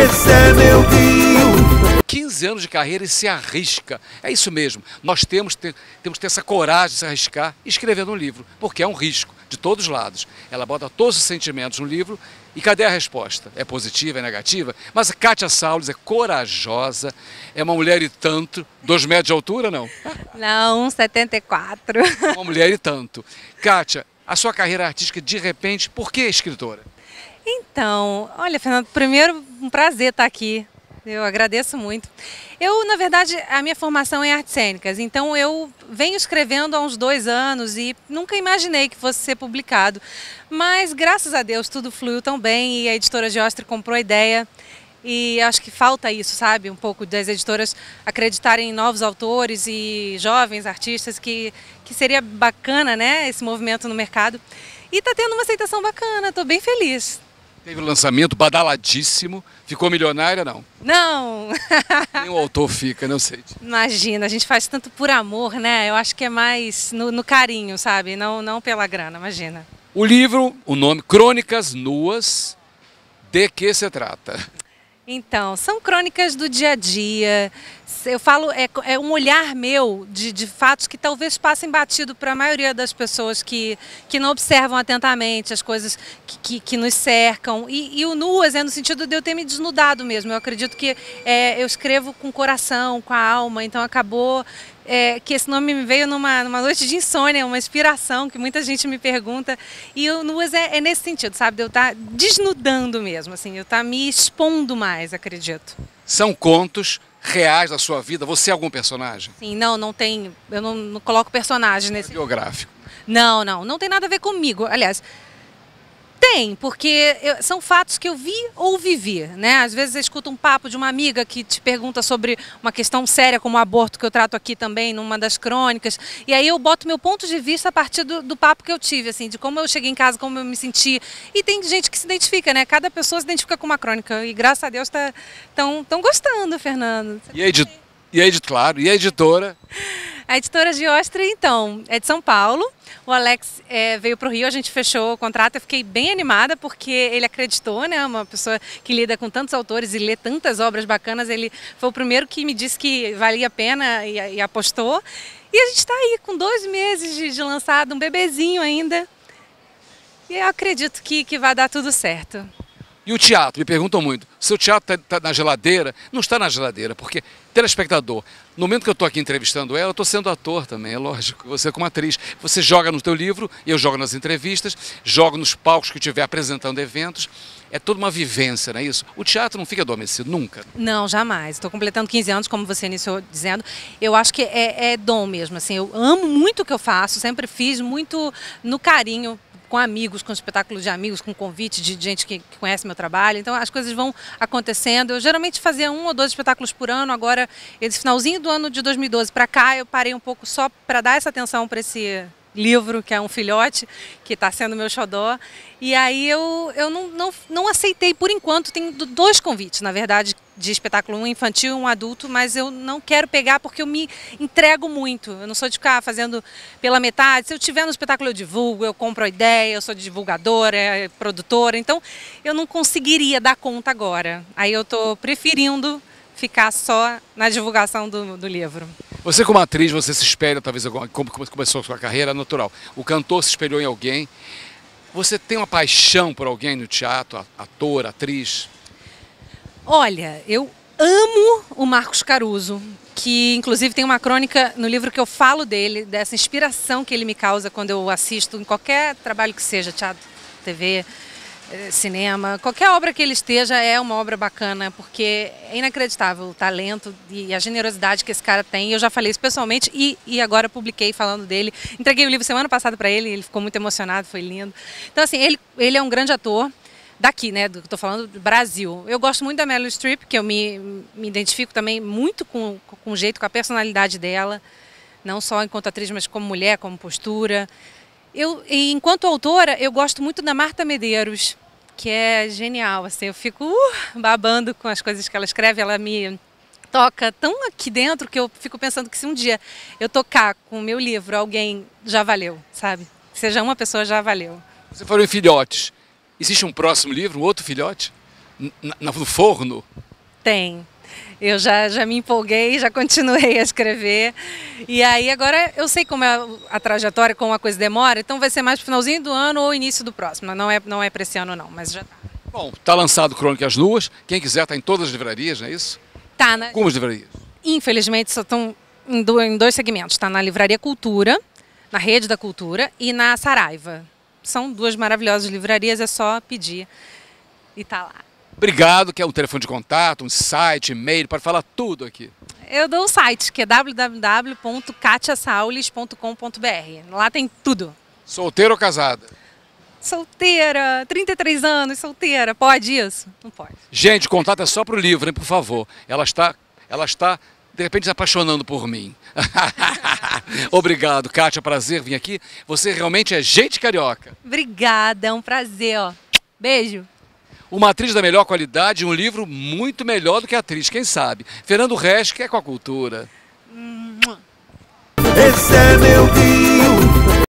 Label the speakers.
Speaker 1: esse é meu rio.
Speaker 2: 15 anos de carreira e se arrisca. É isso mesmo. Nós temos que ter essa coragem de se arriscar e escrever um livro, porque é um risco de todos os lados. Ela bota todos os sentimentos no livro e cadê a resposta? É positiva, é negativa? Mas a Kátia Saules é corajosa, é uma mulher e tanto, 2 metros de altura, não?
Speaker 3: Não, 1,74.
Speaker 2: Uma mulher e tanto. Kátia, a sua carreira artística, de repente, por que escritora?
Speaker 3: Então, olha, Fernando, primeiro, um prazer estar aqui. Eu agradeço muito. Eu, na verdade, a minha formação é em artes cênicas, então eu venho escrevendo há uns 2 anos e nunca imaginei que fosse ser publicado. Mas, graças a Deus, tudo fluiu tão bem e a editora Giostre comprou a ideia. E acho que falta isso, sabe? Um pouco das editoras acreditarem em novos autores e jovens artistas, que seria bacana, né, esse movimento no mercado. E está tendo uma aceitação bacana, estou bem feliz.
Speaker 2: Teve um lançamento badaladíssimo, ficou milionária, não?
Speaker 3: Não!
Speaker 2: Nem o autor fica, não sei.
Speaker 3: Imagina, a gente faz tanto por amor, né? Eu acho que é mais no carinho, sabe? Não pela grana, imagina.
Speaker 2: O livro, o nome, Crônicas Nuas, de que se trata?
Speaker 3: Então, são crônicas do dia a dia. Eu falo, é um olhar meu de fatos que talvez passem batido para a maioria das pessoas que não observam atentamente as coisas que nos cercam. E o nuas é no sentido de eu ter me desnudado mesmo. Eu acredito que eu escrevo com o coração, com a alma, então acabou que esse nome me veio numa noite de insônia, uma inspiração que muita gente me pergunta. E o nuas é nesse sentido, sabe? De eu estar desnudando mesmo, assim, eu estar me expondo mais, acredito.
Speaker 2: São contos reais da sua vida? Você é algum personagem?
Speaker 3: Sim, não tem, eu não coloco personagem nesse...
Speaker 2: Biográfico.
Speaker 3: Não tem nada a ver comigo. Aliás, tem, porque são fatos que eu vi ou vivi, né? Às vezes eu escuto um papo de uma amiga que te pergunta sobre uma questão séria como o aborto, que eu trato aqui também numa das crônicas, e aí eu boto meu ponto de vista a partir do papo que eu tive, assim, de como eu cheguei em casa, como eu me senti, e tem gente que se identifica, né? Cada pessoa se identifica com uma crônica, e graças a Deus estão gostando, Fernando.
Speaker 2: E a editora?
Speaker 3: A editora Giostre, então, é de São Paulo. O Alex veio para o Rio, a gente fechou o contrato. Eu fiquei bem animada porque ele acreditou, né? Uma pessoa que lida com tantos autores e lê tantas obras bacanas. Ele foi o primeiro que me disse que valia a pena e apostou. E a gente está aí com 2 meses de lançado, um bebezinho ainda. E eu acredito que vai dar tudo certo.
Speaker 2: E o teatro? Me perguntam muito. Seu teatro está na geladeira? Não está na geladeira, porque telespectador, no momento que eu estou aqui entrevistando ela, eu estou sendo ator também, é lógico. Você como atriz, você joga no teu livro, eu jogo nas entrevistas, jogo nos palcos que eu estiver apresentando eventos. É toda uma vivência, não é isso? O teatro não fica adormecido nunca?
Speaker 3: Não, jamais. Estou completando 15 anos, como você iniciou dizendo. Eu acho que é dom mesmo. Assim, eu amo muito o que eu faço, sempre fiz muito no carinho, com amigos, com espetáculos de amigos, com convite de gente que conhece meu trabalho. Então as coisas vão acontecendo. Eu geralmente fazia 1 ou 2 espetáculos por ano. Agora, esse finalzinho do ano de 2012 para cá, eu parei um pouco só para dar essa atenção para esse livro, que é um filhote, que está sendo meu xodó. E aí eu não aceitei, por enquanto, tenho 2 convites, na verdade, de espetáculo, um infantil e um adulto, mas eu não quero pegar porque eu me entrego muito. Eu não sou de ficar fazendo pela metade. Se eu tiver no espetáculo eu divulgo, eu compro a ideia, eu sou divulgadora, produtora, então eu não conseguiria dar conta agora. Aí eu estou preferindo ficar só na divulgação do livro.
Speaker 2: Você como atriz, você se espelha, talvez, como começou a sua carreira, natural. O cantor se espelhou em alguém. Você tem uma paixão por alguém no teatro, ator, atriz?
Speaker 3: Olha, eu amo o Marcos Caruso, que inclusive tem uma crônica no livro que eu falo dele, dessa inspiração que ele me causa quando eu assisto em qualquer trabalho que seja, teatro, TV, cinema, qualquer obra que ele esteja é uma obra bacana, porque é inacreditável o talento e a generosidade que esse cara tem. Eu já falei isso pessoalmente e agora publiquei falando dele. Entreguei o livro semana passada para ele, ele ficou muito emocionado, foi lindo. Então assim, ele é um grande ator daqui, né, do que estou falando, do Brasil. Eu gosto muito da Meryl Streep, que eu me identifico também muito com o jeito, com a personalidade dela, não só enquanto atriz, mas como mulher, como postura. E enquanto autora, eu gosto muito da Marta Medeiros, que é genial, assim, eu fico babando com as coisas que ela escreve, ela me toca tão aqui dentro que eu fico pensando que se um dia eu tocar com o meu livro, alguém já valeu, sabe? Seja uma pessoa, já valeu.
Speaker 2: Você falou em filhotes. Existe um próximo livro, um outro filhote? no forno?
Speaker 3: Tem. Eu já me empolguei, já continuei a escrever. E aí agora eu sei como é a trajetória, como a coisa demora, então vai ser mais pro finalzinho do ano ou início do próximo. Não é para esse ano não, mas já tá.
Speaker 2: Bom, tá lançado Crônicas Nuas. Quem quiser tá em todas as livrarias, não é isso?
Speaker 3: Tá, né?
Speaker 2: Algumas livrarias.
Speaker 3: Infelizmente só estão em dois segmentos. Está na Livraria Cultura, na Rede da Cultura e na Saraiva. São duas maravilhosas livrarias, é só pedir e tá lá.
Speaker 2: Obrigado, que é um telefone de contato, um site, e-mail, para falar tudo aqui.
Speaker 3: Eu dou o site, que é www.katiasaulis.com.br. Lá tem tudo.
Speaker 2: Solteira ou casada?
Speaker 3: Solteira, 33 anos, solteira. Pode isso? Não pode.
Speaker 2: Gente, o contato é só pro livro, hein, por favor. Ela está, de repente, se apaixonando por mim. Obrigado, Kátia, prazer vir aqui. Você realmente é gente carioca.
Speaker 3: Obrigada, é um prazer. Ó. Beijo.
Speaker 2: Uma atriz da melhor qualidade e um livro muito melhor do que a atriz, quem sabe? Fernando Resch, que é com a cultura.
Speaker 1: Esse é